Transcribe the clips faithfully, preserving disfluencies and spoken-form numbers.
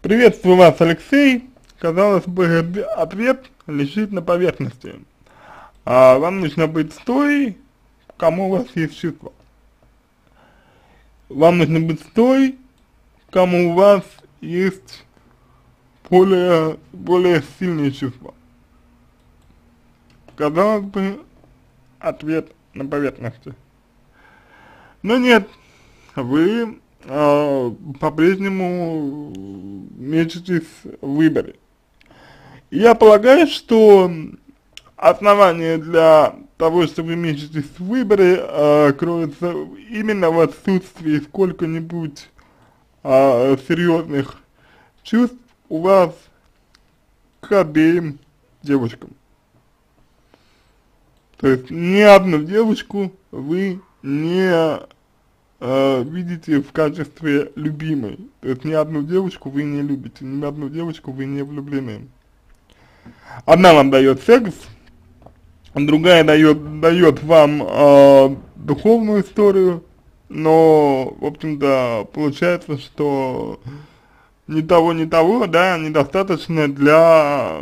Приветствую вас, Алексей. Казалось бы, д- ответ лежит на поверхности. А вам нужно быть с той, кому у вас есть чувства. Вам нужно быть с той, кому у вас есть более, более сильные чувства. Казалось бы, ответ на поверхности. Но нет, вы а, по-прежнему мечетесь в выборе. Я полагаю, что основание для того, что вы мечетесь в выборе, э, кроется именно в отсутствии сколько-нибудь э, серьезных чувств у вас к обеим девушкам. То есть ни одну девушку вы не э, видите в качестве любимой. То есть ни одну девушку вы не любите, ни одну девушку вы не влюблены. Одна вам дает секс, другая дает, дает вам э, духовную историю, но, в общем-то, получается, что ни того, ни того, да, недостаточно для,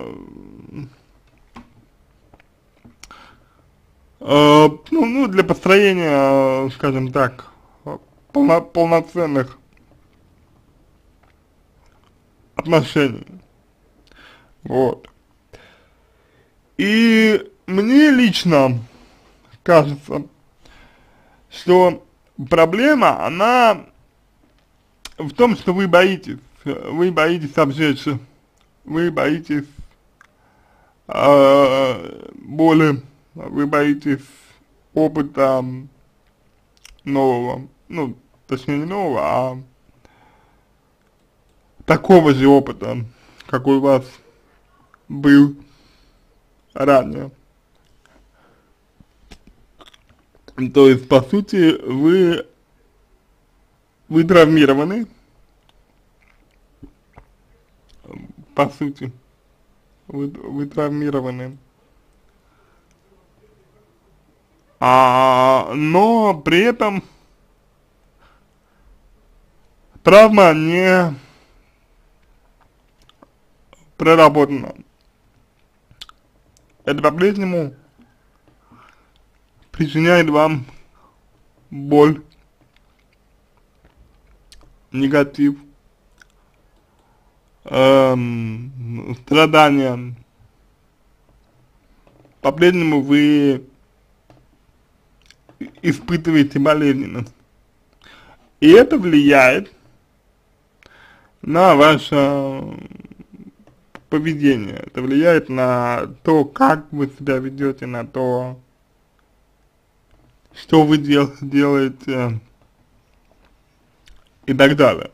э, ну, ну, для построения, э, скажем так, полно, полноценных отношений. Вот. И мне лично кажется, что проблема, она в том, что вы боитесь, вы боитесь обжечься, вы боитесь э, боли, вы боитесь опыта нового, ну, точнее не нового, а такого же опыта, какой у вас был ранее. То есть, по сути, вы, вы травмированы, по сути, вы, вы травмированы, а, но при этом травма не проработана. Это по-прежнему причиняет вам боль, негатив, эм, страдания. По-прежнему вы испытываете болезненность. И это влияет на ваше поведение. Это влияет на то, как вы себя ведете, на то, что вы дел делаете и так далее.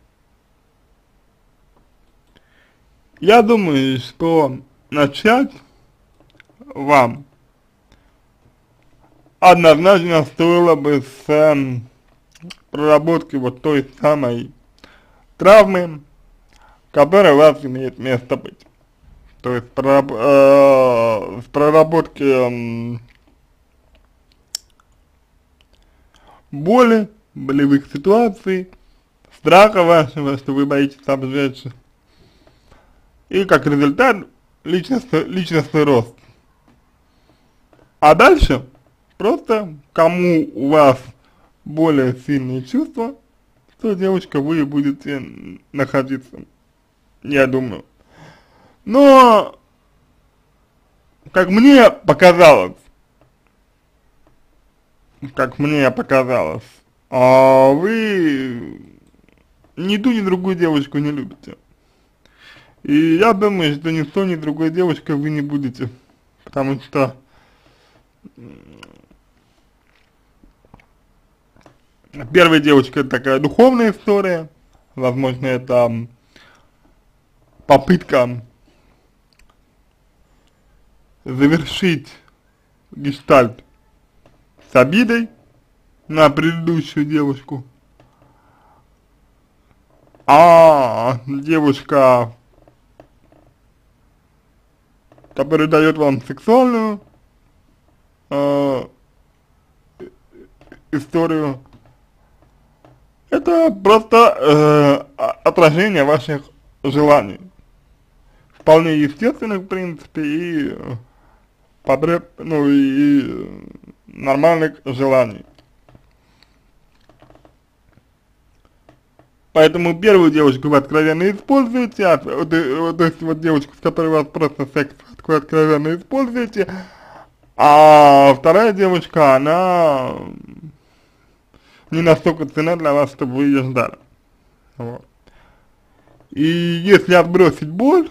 Я думаю, что начать вам однозначно стоило бы с э, проработки вот той самой травмы, которая у вас имеет место быть. То есть прораб э, с проработки э, боли, болевых ситуаций, страха вашего, что вы боитесь обжечься, и как результат личностный, личностный рост. А дальше просто кому у вас более сильные чувства, то, девочка, вы и будете находиться, я думаю. Но, как мне показалось, как мне показалось, а вы ни ту, ни другую девочку не любите. И я думаю, что ни с той, ни с другой девочкой вы не будете, потому что первая девочка — это такая духовная история, возможно, это попытка завершить гештальт с обидой на предыдущую девушку, а девушка, которая дает вам сексуальную э, историю, это просто э, отражение ваших желаний, вполне естественных, в принципе, и потреб, ну, и нормальных желаний. Поэтому первую девушку вы откровенно используете, а, то, то есть вот девушку, с которой у вас просто секс, вы откровенно используете, а вторая девушка, она не настолько ценна для вас, чтобы вы ее ждали. Вот. И если отбросить боль,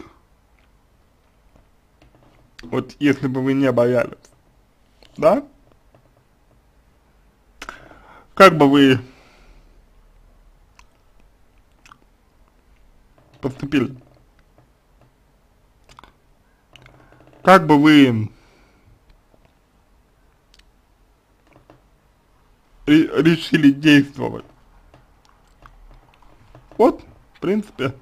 вот если бы вы не боялись, да, как бы вы поступили? Как бы вы решили действовать? Вот, в принципе,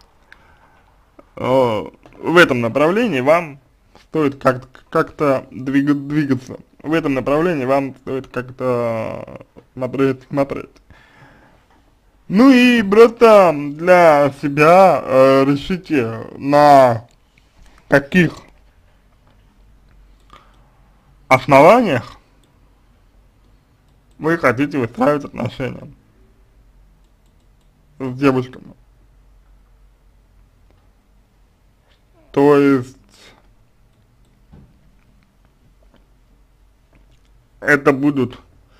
э, в этом направлении вам стоит как-то как двига двигаться. В этом направлении вам стоит как-то смотреть, смотреть. Ну и просто для себя э, решите, на каких основаниях вы хотите выстраивать отношения с девушками. То есть это будут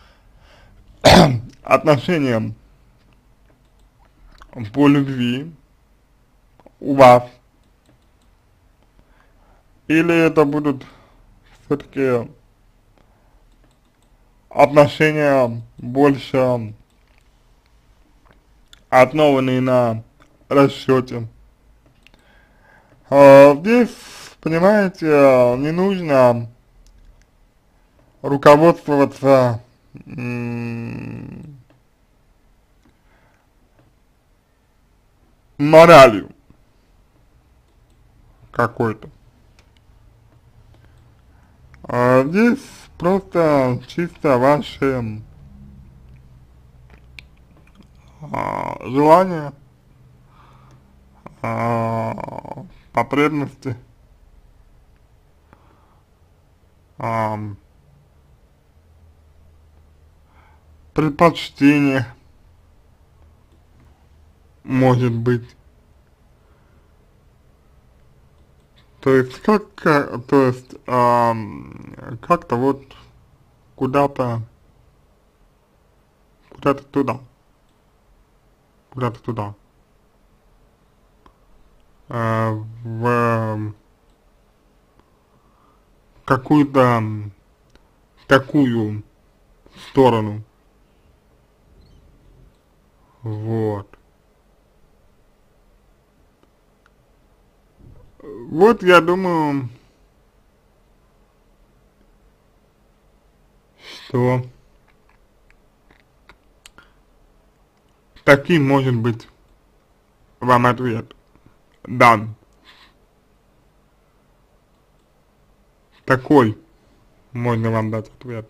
отношения по любви у вас, или это будут все-таки отношения больше основанные на расчете. А, здесь, понимаете, не нужно руководствоваться моралью какой-то. А здесь просто чисто ваши а, желания, а, потребности, а, предпочтения, может быть. То есть как, то есть а, как-то вот куда-то, куда-то туда, куда-то туда, а, в какую-то такую сторону, вот. Вот я думаю, что таким может быть вам ответ дан. Такой можно вам дать ответ.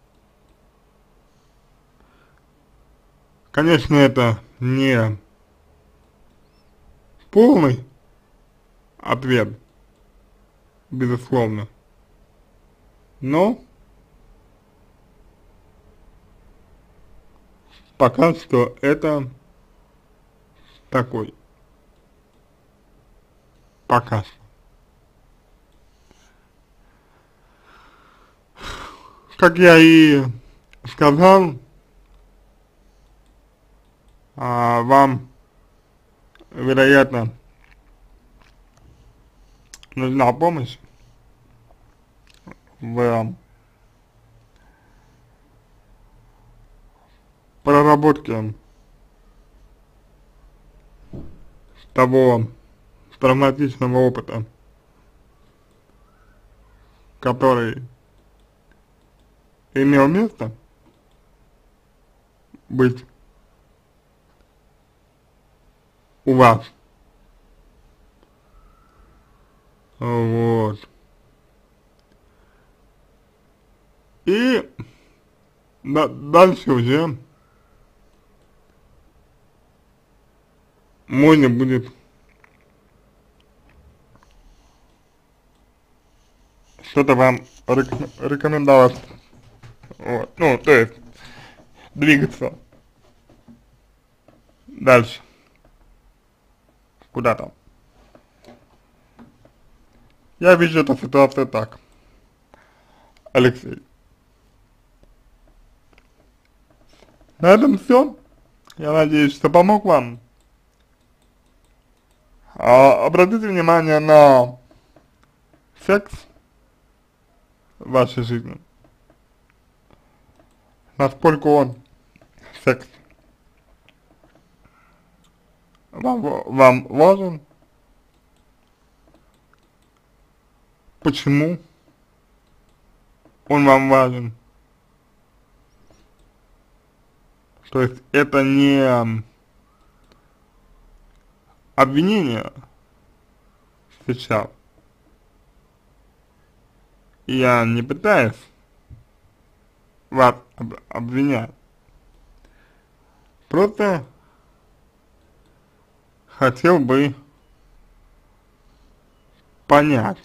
Конечно, это не полный ответ, безусловно, но пока что это такой, пока что. Как я и сказал, а, вам, вероятно, нужна помощь в проработке того травматичного опыта, который имел место быть у вас. Вот. И да, дальше уже можно будет что-то вам реком рекомендовать, вот, ну, то есть, двигаться дальше, куда-то. Я вижу эту ситуацию так, Алексей. На этом все. Я надеюсь, что помог вам. А, обратите внимание на секс в вашей жизни. Насколько он, секс, вам, вам важен. Почему он вам важен. То есть это не обвинение сейчас. Я не пытаюсь вас об обвинять. Просто хотел бы понять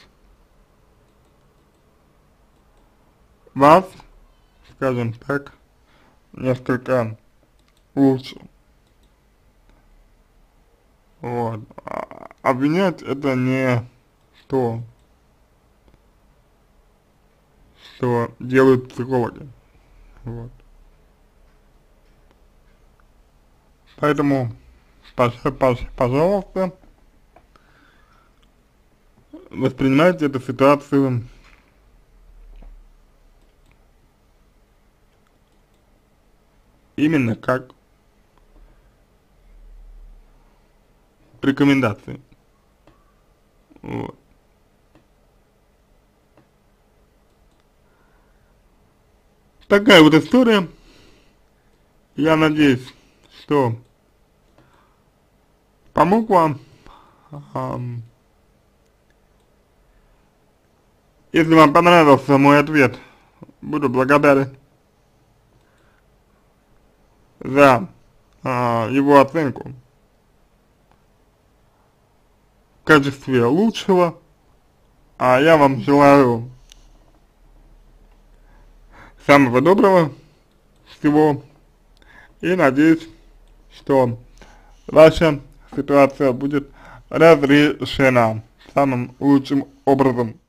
вас, скажем так, несколько лучше. Вот. А обвинять это не то, что делают психологи. Вот. Поэтому, пожалуйста, воспринимайте эту ситуацию именно как рекомендации. Вот. Такая вот история. Я надеюсь, что помог вам. Um, если вам понравился мой ответ, буду благодарен за uh, его оценку в качестве лучшего, а я вам желаю самого доброго всего и надеюсь, что ваша ситуация будет разрешена самым лучшим образом.